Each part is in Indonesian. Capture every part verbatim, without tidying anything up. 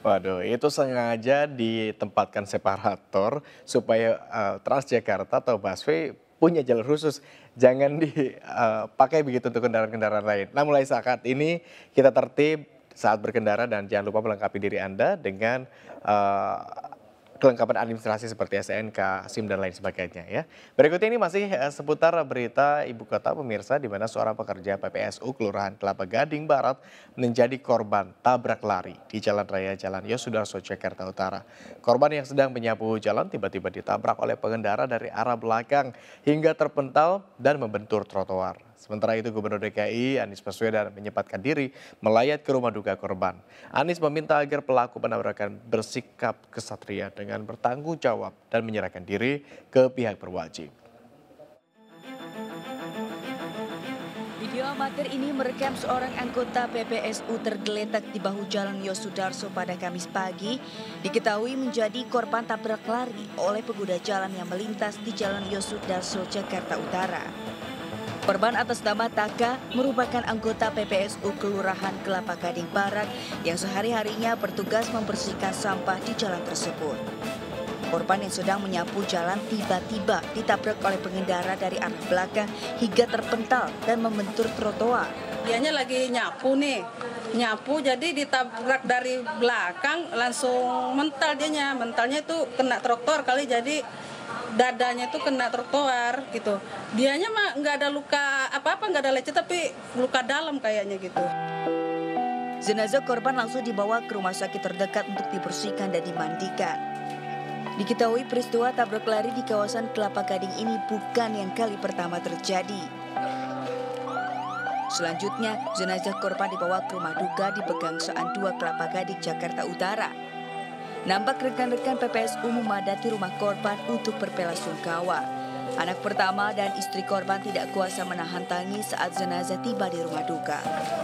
Waduh, itu sengaja ditempatkan separator supaya, eee, Transjakarta atau busway punya jalur khusus. Jangan dipakai begitu untuk kendaraan-kendaraan lain. Nah, mulai saat ini kita tertib saat berkendara dan jangan lupa melengkapi diri Anda dengan, eee, kelengkapan administrasi seperti S N K, SIM, dan lain sebagainya ya. Berikut ini masih, eee, seputar berita ibu kota pemirsa, di mana seorang pekerja P P S U Kelurahan Kelapa Gading Barat menjadi korban tabrak lari di Jalan Raya Jalan Yosudarso, Jakarta Utara. Korban yang sedang menyapu jalan tiba-tiba ditabrak oleh pengendara dari arah belakang hingga terpental dan membentur trotoar. Sementara itu Gubernur D K I Anies Baswedan menyempatkan diri melayat ke rumah duka korban. Anies meminta agar pelaku penabrakan bersikap kesatria dengan bertanggung jawab dan menyerahkan diri ke pihak berwajib. Video amatir ini merekam seorang anggota P P S U tergeletak di bahu jalan Yosudarso pada Kamis pagi, diketahui menjadi korban tabrak lari oleh pengguna jalan yang melintas di Jalan Yosudarso, Jakarta Utara. Korban atas nama Taka merupakan anggota P P S U Kelurahan Kelapa Gading Barat yang sehari-harinya bertugas membersihkan sampah di jalan tersebut. Korban yang sedang menyapu jalan tiba-tiba ditabrak oleh pengendara dari arah belakang hingga terpental dan membentur trotoar. Dianya lagi nyapu nih, nyapu jadi ditabrak dari belakang langsung mental dianya. Mentalnya itu kena trotoar kali, jadi dadanya itu kena trotoar gitu. Dianya mah nggak ada luka apa-apa, nggak ada lecet tapi luka dalam kayaknya gitu. Jenazah korban langsung dibawa ke rumah sakit terdekat untuk dibersihkan dan dimandikan. Diketahui peristiwa tabrak lari di kawasan Kelapa Gading ini bukan yang kali pertama terjadi. Selanjutnya, jenazah korban dibawa ke rumah duka di Pegangsaan dua Kelapa Gading, Jakarta Utara. Nampak rekan-rekan P P S U memadati rumah korban untuk berbelasungkawa. Anak pertama dan istri korban tidak kuasa menahan tangis saat jenazah tiba di rumah duka.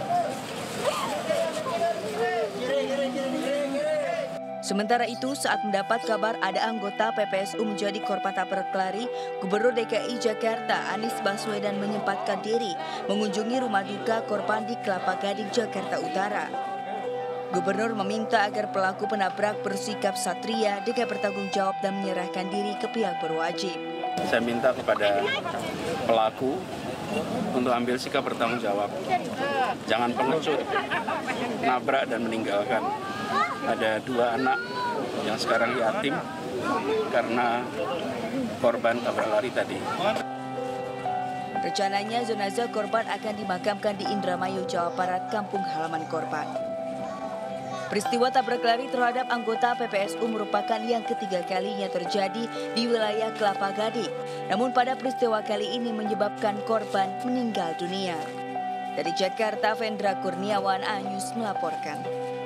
Sementara itu, saat mendapat kabar ada anggota P P S U menjadi korban tabrak lari, Gubernur D K I Jakarta Anies Baswedan menyempatkan diri mengunjungi rumah duka korban di Kelapa Gading, Jakarta Utara. Gubernur meminta agar pelaku penabrak bersikap satria dengan bertanggung jawab dan menyerahkan diri ke pihak berwajib. Saya minta kepada pelaku untuk ambil sikap bertanggung jawab. Jangan pengecut, nabrak dan meninggalkan. Ada dua anak yang sekarang yatim karena korban tabrak lari tadi. Rencananya jenazah korban akan dimakamkan di Indramayu, Jawa Barat, kampung halaman korban. Peristiwa tabrak lari terhadap anggota P P S U merupakan yang ketiga kalinya terjadi di wilayah Kelapa Gading. Namun pada peristiwa kali ini menyebabkan korban meninggal dunia. Dari Jakarta, Vendra Kurniawan, A News melaporkan.